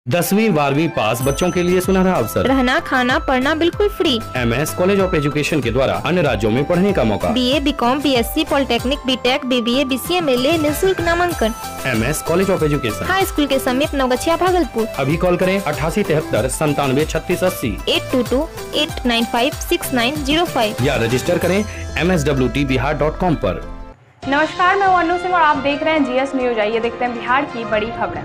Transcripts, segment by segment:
10वीं 12वीं पास बच्चों के लिए सुनहरा अवसर। रहना खाना पढ़ना बिल्कुल free. MS college of education के द्वारा अन्य राज्यों में पढ़ने का मौका। BA BCom BSc polytechnic BTech BBA BCA में ले निःशुल्क नामांकन। MS college of education high school के समीप नवगछिया भागलपुर। अभी कॉल करें 8873 97 36 80 8228956905 या रजिस्टर करें mswtbihar.com पर। नमस्कार, मैं अनु सिंह और आप देख रहे हैं GS न्यूज। आइए देखते हैं बिहार की बड़ी खबरें।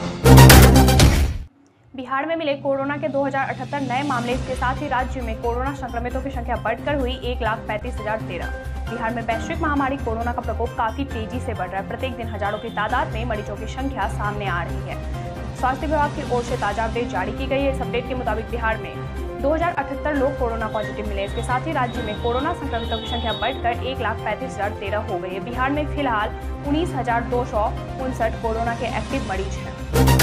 बिहार में मिले कोरोना के 2078 नए मामले, इसके साथ ही राज्य में कोरोना संक्रमितों की संख्या बढ़कर हुई 1,35,013। बिहार में वैश्विक महामारी कोरोना का प्रकोप काफी तेजी से बढ़ रहा है। प्रत्येक दिन हजारों की तादाद में मरीजों की संख्या सामने आ रही है। स्वास्थ्य विभाग की ओर से ताजा अपडेट जारी की गई है। इस अपडेट के मुताबिक बिहार में 2078 लोग कोरोना पॉजिटिव मिले। इसके साथ ही राज्य में कोरोना संक्रमितों की संख्या बढ़कर 1,35,013 हो गई है। बिहार में फिलहाल 19,259 कोरोना के एक्टिव मरीज हैं।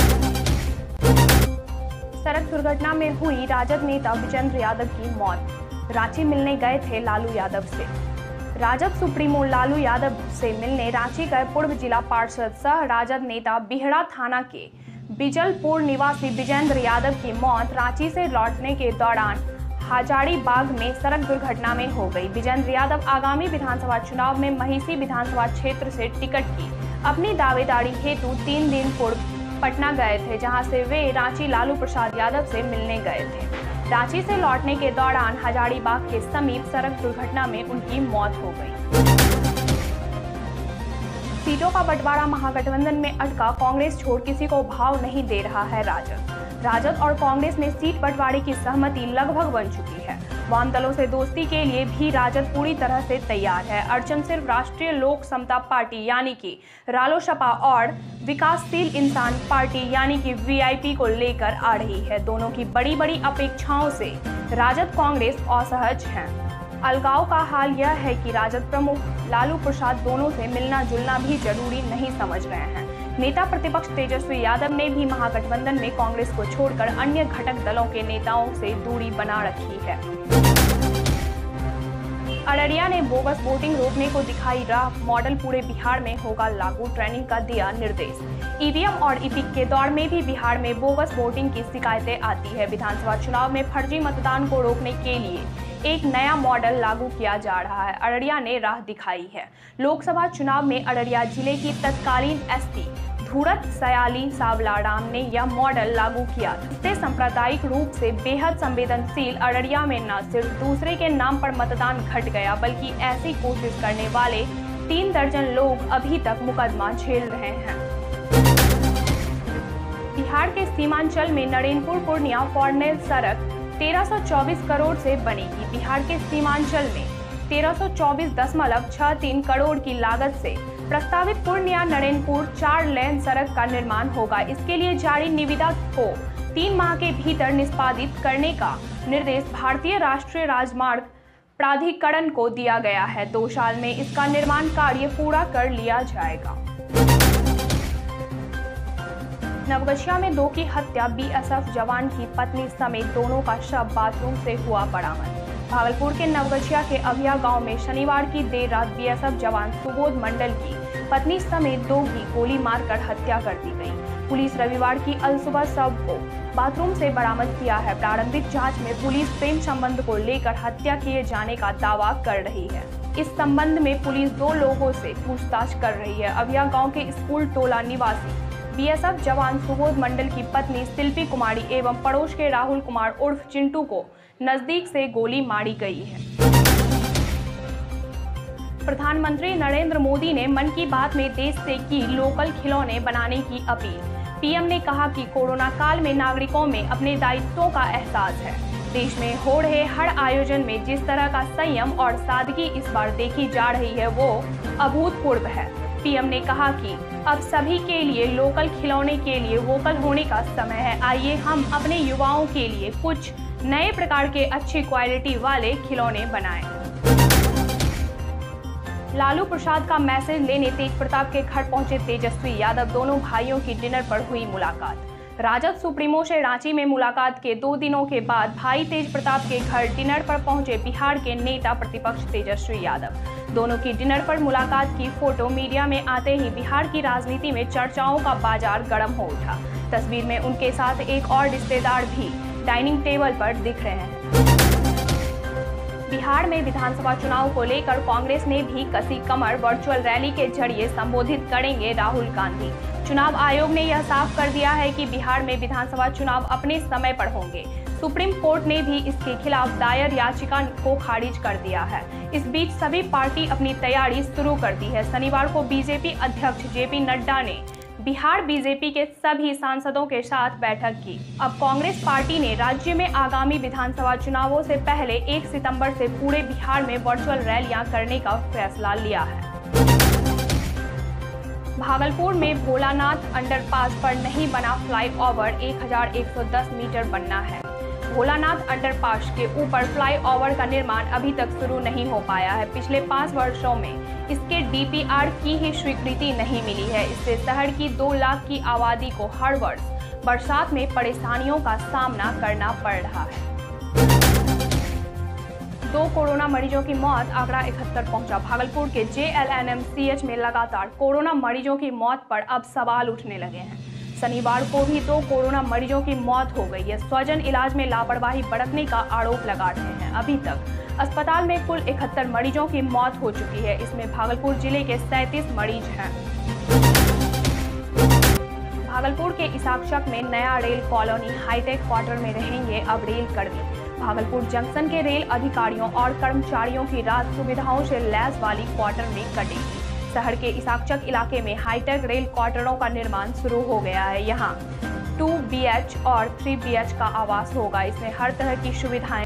सड़क दुर्घटना में हुई राजद नेता विजेंद्र यादव की मौत। रांची मिलने गए थे लालू यादव से। राजद सुप्रीमो लालू यादव से मिलने रांची गए पूर्व जिला पार्षद सह राजद नेता बिहड़ा थाना के बिजलपुर निवासी विजेंद्र यादव की मौत रांची से लौटने के दौरान हजारीबाग में सड़क दुर्घटना में हो गई। विजेंद्र यादव आगामी विधानसभा चुनाव में महिषी विधानसभा क्षेत्र से टिकट की अपनी दावेदारी हेतु 3 दिन पूर्व पटना गए थे, जहां से वे रांची लालू प्रसाद यादव से मिलने गए थे। रांची से लौटने के दौरान हजारीबाग के समीप सड़क दुर्घटना में उनकी मौत हो गई। सीटों का बंटवारा महागठबंधन में अटका, कांग्रेस छोड़ किसी को भाव नहीं दे रहा है राजद और कांग्रेस में सीट बंटवारे की सहमति लगभग बन चुकी है। वाम दलों से दोस्ती के लिए भी राजद पूरी तरह से तैयार है। अड़चन सिर्फ राष्ट्रीय लोक समता पार्टी यानी कि रालोसपा और विकासशील इंसान पार्टी यानी कि VIP को लेकर आ रही है। दोनों की बड़ी बड़ी अपेक्षाओं से राजद कांग्रेस असहज हैं। अलगाव का हाल यह है कि राजद प्रमुख लालू प्रसाद दोनों से मिलना जुलना भी जरूरी नहीं समझ रहे हैं। नेता प्रतिपक्ष तेजस्वी यादव ने भी महागठबंधन में कांग्रेस को छोड़कर अन्य घटक दलों के नेताओं से दूरी बना रखी है। अररिया ने बोगस वोटिंग रोकने को दिखाई राह, मॉडल पूरे बिहार में होगा लागू, ट्रेनिंग का दिया निर्देश। EVM और EPIC के दौर में भी बिहार में बोगस वोटिंग की शिकायतें आती है। विधानसभा चुनाव में फर्जी मतदान को रोकने के लिए एक नया मॉडल लागू किया जा रहा है। अररिया ने राह दिखाई है। लोकसभा चुनाव में अररिया जिले की तत्कालीन SP धूरत सयाली सावलाराम ने यह मॉडल लागू किया। इससे सांप्रदायिक रूप से बेहद संवेदनशील अररिया में न सिर्फ दूसरे के नाम पर मतदान घट गया, बल्कि ऐसी कोशिश करने वाले 3 दर्जन लोग अभी तक मुकदमा झेल रहे हैं। बिहार के सीमांचल में नरेनपुर पूर्णिया फॉरनेल सड़क 1324 करोड़ से बनेगी। बिहार के सीमांचल में 1324.63 करोड़ की लागत से प्रस्तावित पूर्णिया नरेनपुर 4 लेन सड़क का निर्माण होगा। इसके लिए जारी निविदा को 3 माह के भीतर निष्पादित करने का निर्देश भारतीय राष्ट्रीय राजमार्ग प्राधिकरण को दिया गया है। 2 साल में इसका निर्माण कार्य पूरा कर लिया जाएगा। नवगछिया में 2 की हत्या, BSF जवान की पत्नी समेत दोनों का शव बाथरूम से हुआ बरामद। भागलपुर के नवगछिया के अभिया गांव में शनिवार की देर रात BSF जवान सुबोध मंडल की पत्नी समेत 2 की गोली मारकर हत्या कर दी गई। पुलिस रविवार की अलसुबह शव को बाथरूम से बरामद किया है। प्रारंभिक जांच में पुलिस प्रेम संबंध को लेकर हत्या किए जाने का दावा कर रही है। इस संबंध में पुलिस 2 लोगों से पूछताछ कर रही है। अभिया गाँव के स्कूल टोला निवासी BSF जवान सुबोध मंडल की पत्नी शिल्पी कुमारी एवं पड़ोस के राहुल कुमार उर्फ चिंटू को नजदीक से गोली मारी गई है। प्रधानमंत्री नरेंद्र मोदी ने मन की बात में देश से की लोकल खिलौने बनाने की अपील। PM ने कहा कि कोरोना काल में नागरिकों में अपने दायित्वों का एहसास है। देश में हो रहे हर आयोजन में जिस तरह का संयम और सादगी इस बार देखी जा रही है वो अभूतपूर्व है। PM ने कहा कि अब सभी के लिए लोकल खिलौने के लिए वोकल होने का समय है। आइए हम अपने युवाओं के लिए कुछ नए प्रकार के अच्छी क्वालिटी वाले खिलौने बनाएं। लालू प्रसाद का मैसेज लेने तेज प्रताप के घर पहुंचे तेजस्वी यादव, दोनों भाइयों की डिनर पर हुई मुलाकात। राजद सुप्रीमो से रांची में मुलाकात के 2 दिनों के बाद भाई तेज प्रताप के घर डिनर पर पहुंचे बिहार के नेता प्रतिपक्ष तेजस्वी यादव। दोनों की डिनर पर मुलाकात की फोटो मीडिया में आते ही बिहार की राजनीति में चर्चाओं का बाजार गर्म हो उठा। तस्वीर में उनके साथ एक और रिश्तेदार भी डाइनिंग टेबल पर दिख रहे हैं। बिहार में विधानसभा चुनाव को लेकर कांग्रेस ने भी कसी कमर, वर्चुअल रैली के जरिए संबोधित करेंगे राहुल गांधी। चुनाव आयोग ने यह साफ कर दिया है कि बिहार में विधानसभा चुनाव अपने समय पर होंगे। सुप्रीम कोर्ट ने भी इसके खिलाफ दायर याचिका को खारिज कर दिया है। इस बीच सभी पार्टी अपनी तैयारी शुरू कर दी है। शनिवार को बीजेपी अध्यक्ष जेपी नड्डा ने बिहार बीजेपी के सभी सांसदों के साथ बैठक की। अब कांग्रेस पार्टी ने राज्य में आगामी विधानसभा चुनावों से पहले 1 सितंबर से पूरे बिहार में वर्चुअल रैलियां करने का फैसला लिया है। भागलपुर में भोलानाथ अंडरपास पर नहीं बना फ्लाईओवर, 1110 मीटर बनना है। भोलानाथ अंडरपास के ऊपर फ्लाईओवर का निर्माण अभी तक शुरू नहीं हो पाया है। पिछले 5 वर्षों में इसके डीपीआर की ही स्वीकृति नहीं मिली है। इससे शहर की 2 लाख की आबादी को हर वर्ष बरसात में परेशानियों का सामना करना पड़ रहा है। 2 कोरोना मरीजों की मौत, आंकड़ा 71 पहुंचा। भागलपुर के JLNMCH में लगातार कोरोना मरीजों की मौत पर अब सवाल उठने लगे हैं। शनिवार को भी 2 कोरोना मरीजों की मौत हो गई है। स्वजन इलाज में लापरवाही बरतने का आरोप लगा रहे हैं। अभी तक अस्पताल में कुल 71 मरीजों की मौत हो चुकी है। इसमें भागलपुर जिले के 37 मरीज हैं। भागलपुर के इसाकचक में नया रेल कॉलोनी हाईटेक क्वार्टर में रहेंगे अब रेल कर्मी। भागलपुर जंक्शन के रेल अधिकारियों और कर्मचारियों की रात सुविधाओं से लैस वाली क्वार्टर में कटेगी। शहर के इसाकचक इलाके में हाईटेक रेल क्वार्टरों का निर्माण शुरू हो गया है। यहाँ 2 BH और 3 BH का आवास होगा। इसमें हर तरह की सुविधाएं।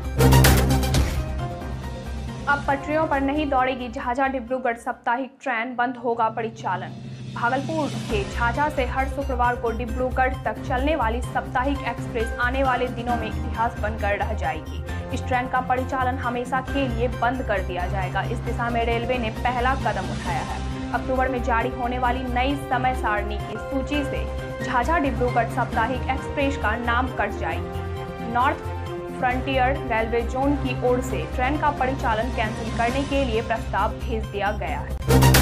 अब पटरियों पर नहीं दौड़ेगी झाझा डिब्रूगढ़ साप्ताहिक ट्रेन, बंद होगा परिचालन। भागलपुर के झाझा से हर शुक्रवार को डिब्रूगढ़ तक चलने वाली साप्ताहिक एक्सप्रेस आने वाले दिनों में इतिहास बनकर रह जाएगी। इस ट्रेन का परिचालन हमेशा के लिए बंद कर दिया जाएगा। इस दिशा में रेलवे ने पहला कदम उठाया है। अक्टूबर में जारी होने वाली नई समय सारणी की सूची से झाझा डिब्रूगढ़ साप्ताहिक एक्सप्रेस का नाम कट जाएगी। नॉर्थ फ्रंटियर रेलवे जोन की ओर से ट्रेन का परिचालन कैंसिल करने के लिए प्रस्ताव भेज दिया गया है।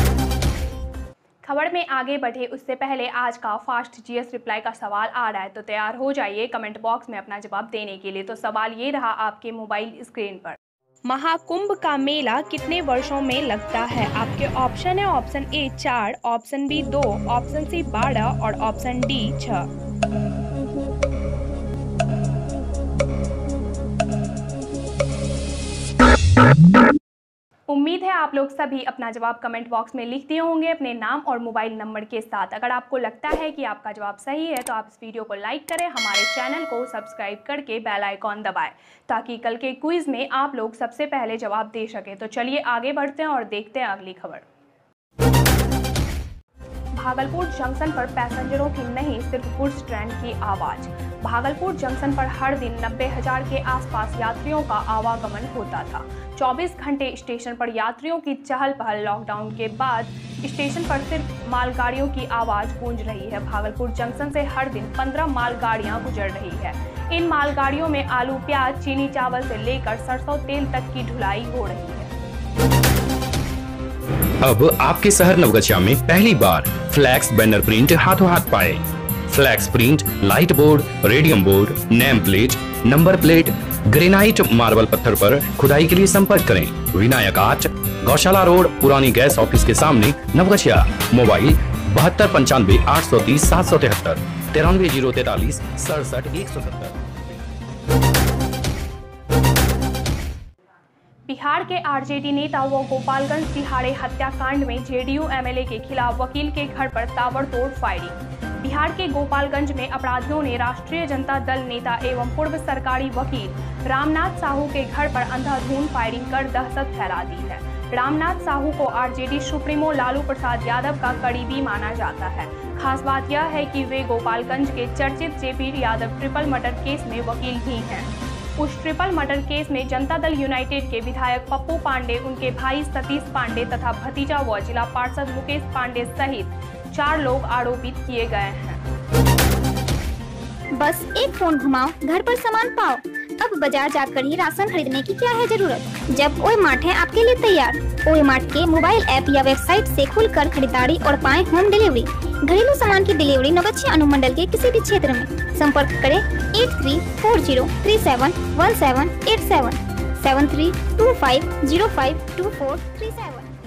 खबर में आगे बढ़े उससे पहले आज का फास्ट GS रिप्लाई का सवाल आ रहा है, तो तैयार हो जाइए कमेंट बॉक्स में अपना जवाब देने के लिए। तो सवाल ये रहा आपके मोबाइल स्क्रीन पर, महाकुंभ का मेला कितने वर्षों में लगता है? आपके ऑप्शन है option A 4, option B 2, option C 12 और ऑप्शन D 6। उम्मीद है आप लोग सभी अपना जवाब कमेंट बॉक्स में लिख दिए होंगे अपने नाम और मोबाइल नंबर के साथ। अगर आपको लगता है कि आपका जवाब सही है तो आप इस वीडियो को लाइक करें, हमारे चैनल को सब्सक्राइब करके बेल आइकॉन दबाएं ताकि कल के क्विज में आप लोग सबसे पहले जवाब दे सकें। तो चलिए आगे बढ़ते हैं और देखते हैं अगली खबर। भागलपुर जंक्शन पर पैसेंजरों की नहीं सिर्फ गुड्स ट्रेन की आवाज। भागलपुर जंक्शन पर हर दिन 90,000 के आसपास यात्रियों का आवागमन होता था। 24 घंटे स्टेशन पर यात्रियों की चहल पहल। लॉकडाउन के बाद स्टेशन पर सिर्फ मालगाड़ियों की आवाज गूंज रही है। भागलपुर जंक्शन से हर दिन 15 मालगाड़ियां गुजर रही है। इन मालगाड़ियों में आलू, प्याज, चीनी, चावल से लेकर सरसों तेल तक की ढुलाई हो रही है। अब आपके शहर नवगछिया में पहली बार फ्लैक्स बैनर प्रिंट हाथों हाथ पाए। Flex print, light board, radium board, name plate, number plate, granite marble पत्थर पर खुदाई के लिए संपर्क करें। विनायक आर्ट, गौशाला रोड, पुरानी गैस ऑफिस के सामने, नवगछिया। मोबाइल 7295 830 773 93 043 67 170। बिहार के आरजेडी नेता व गोपालगंज तिहाड़े हत्याकांड में जेडीयू एमएलए के खिलाफ वकील के घर पर ताबड़तोड़ फायरिंग। बिहार के गोपालगंज में अपराधियों ने राष्ट्रीय जनता दल नेता एवं पूर्व सरकारी वकील रामनाथ साहू के घर पर अंधाधुंध फायरिंग कर दहशत फैला दी है। रामनाथ साहू को आरजेडी सुप्रीमो लालू प्रसाद यादव का करीबी माना जाता है। खास बात यह है कि वे गोपालगंज के चर्चित JP Yadav triple murder case में वकील भी हैं। उस ट्रिपल मर्डर केस में जनता दल यूनाइटेड के विधायक पप्पू पांडे, उनके भाई सतीश पांडे तथा भतीजा व जिला पार्षद मुकेश पांडे सहित 4 लोग आरोपित किए गए हैं। बस एक फोन घुमाओ, घर पर सामान पाओ। अब बाजार जाकर ही राशन खरीदने की क्या है जरूरत, जब ओए मार्ट है आपके लिए तैयार। ओए मार्ट के मोबाइल ऐप या वेबसाइट से खुलकर खरीदारी और पाएं होम डिलीवरी। घरेलू सामान की डिलीवरी नवगछिया अनुमंडल के किसी भी क्षेत्र में संपर्क करें 8340371787 7325052437।